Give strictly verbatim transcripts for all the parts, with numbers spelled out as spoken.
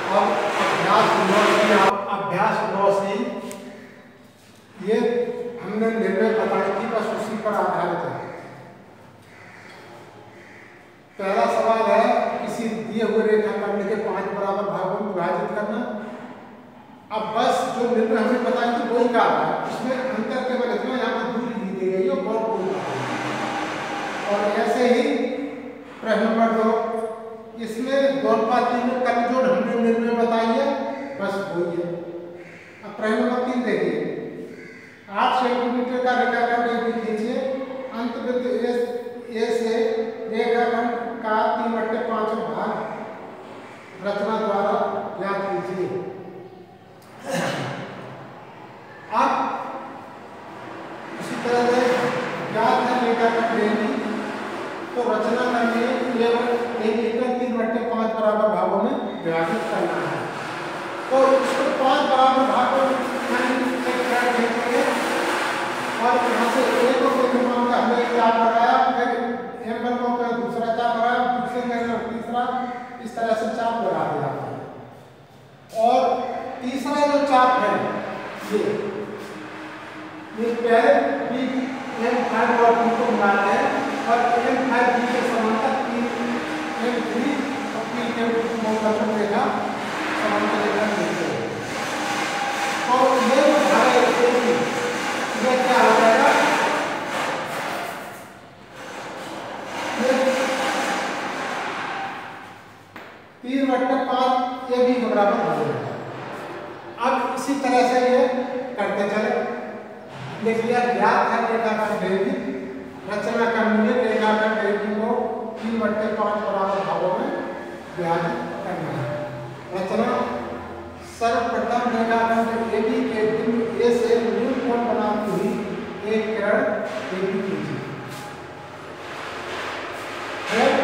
अब अभ्यास नौ सी अभ्यास नौ सी ये हमने निर्णय बताई थी, बस उसी पर आधारित है। पहला सवाल है किसी दिए हुए रेखाखंड के पांच बराबर भागों में विभाजित करना। अब बस जो निर्णय हमने बताई थी वही का है, इसमें अंतर केवल इतना यहाँ पर दूरी दी गई है और कोई। और ऐसे ही प्रश्न नंबर दो, इसमें दोनपाती में कल जो हमने निर्णय बताई है बस वही है। अब प्रश्न नंबर तीन देखिए, आठ सेंटीमीटर का रेखाखंड ए बी खींचिए, अंत बिंदु ए से रेखाखंड का तीन बट्टे पांचों भाग रचना द्वारा ज्ञात कीजिए। अब इसी तरह से ज्ञात है रेखाखंड ए बी, तो रचना करने केवल एक एकड़ तीन बट्टे पांच बराबर भागों में विभाजित करना है। तो इसको पांच बराबर भागों में देखेंगे और यहाँ से एक को बिंदु का हमने चार लगाया, फिर एम वन को फिर दूसरा चाप लगाया, दूसरे में तीसरा, इस तरह से चाप लगा दिया। और तीसरा जो चाप है ये ये पहले बी एम फाइव और बी को मिलाते हैं और एम फाइव बी के समांतर पी एम थ्री और पी एम टू रेखा समांतर रेखा मिलते हैं। तो ये जो भाग है ये क्या हो जाएगा, तीन बट्टे पांच ए बी के बराबर हो जाएगा। अब इसी तरह से ये करते चले, लिख लिया ज्ञात है रेखाखंड ए बी, रचना करनी है रेखाखंड ए बी को तीन बट्टे पांच बराबर भागों में विभाजित करना है। रचना सर्वप्रथम रेखाखंड ए बी के बिंदु ए से न्यून कोण बनाती हुई एक किरण ए बी खींचिए। फिर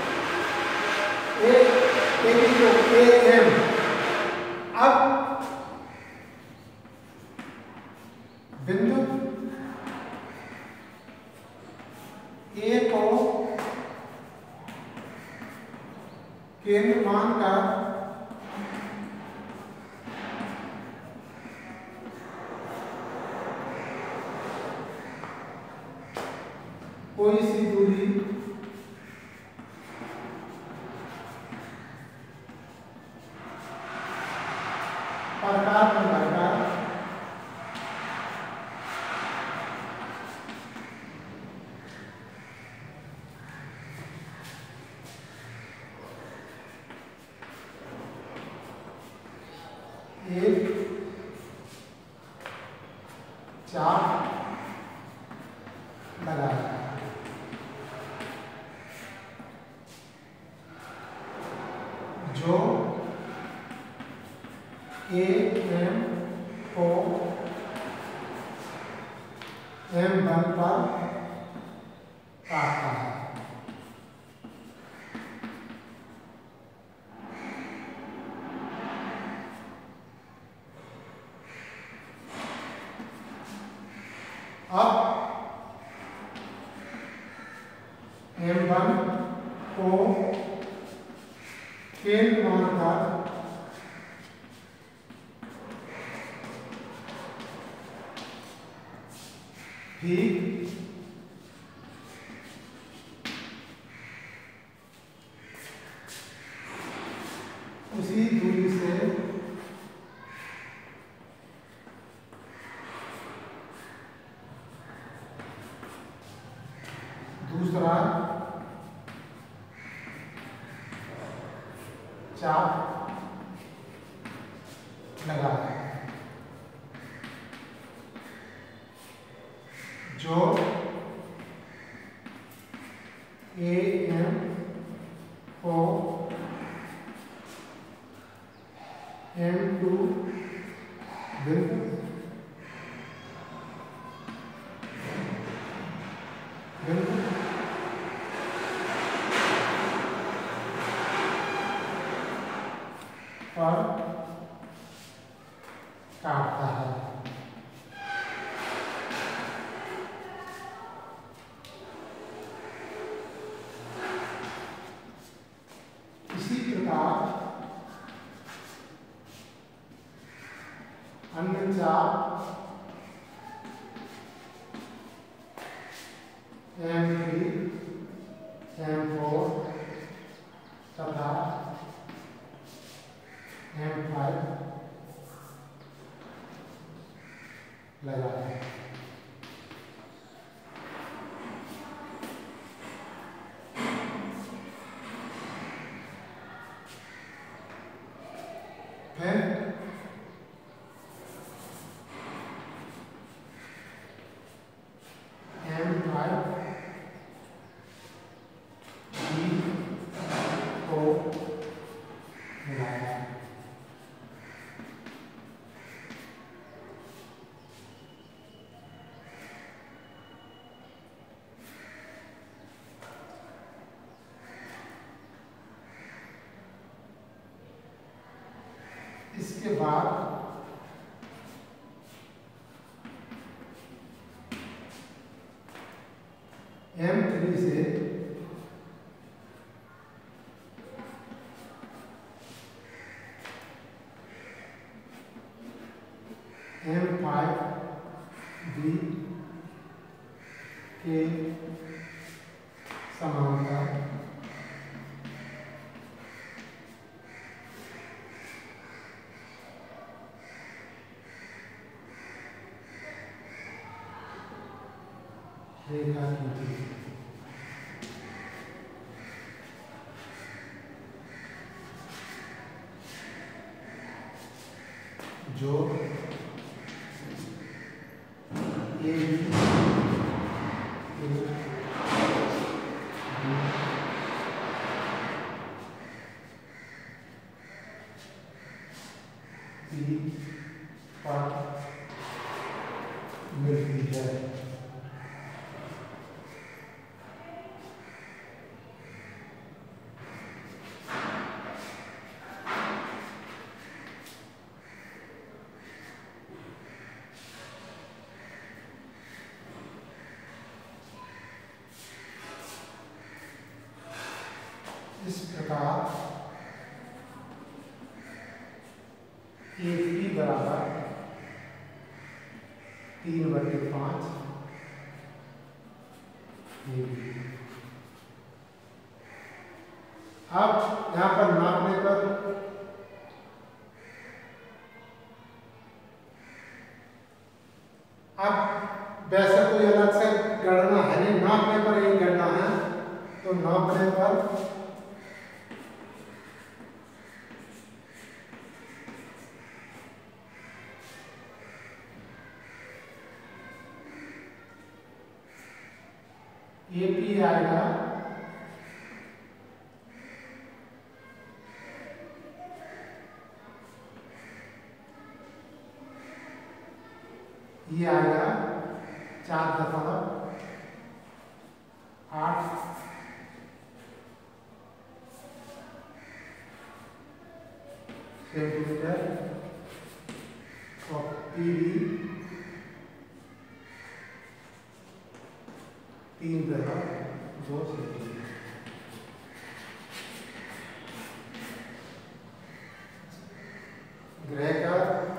ए ए बी को ए एम, अब बिंदु ए को केंद्र मानकर कोई सी दूरी प्रकार में लगाकर एक चाप लगाया। जो ए एम को एम वन पर काटता है। अब एम वन को केंद्र मानकर ठीक उसी दूरी से दूसरा चाप लगा है। जो ए एम को एम टू बिंदु बिंदु पर काटता है। इसी प्रकार तीन चाप एम थ्री एम फोर तथा एम फाइव लगाएं। फिर एम फाइव बी को मिलाया। इसके बाद एम थ्री से एम फाइव बी के समांतर रेखा खींची। जो ए बी पर मिलती है। इस प्रकार ए पी बराबर तीन बटे पाँच ए बी। अब यहाँ पर नापने पर अब वैसे कोई अलग से गणना है नहीं, नापने पर ही गणना है। तो नापने पर ए पी आएगा ये आएगा चार दशमलव आठ सेंटीमीटर और पी वी तीन दशमलव दो सेंटीमीटर। ग्रह का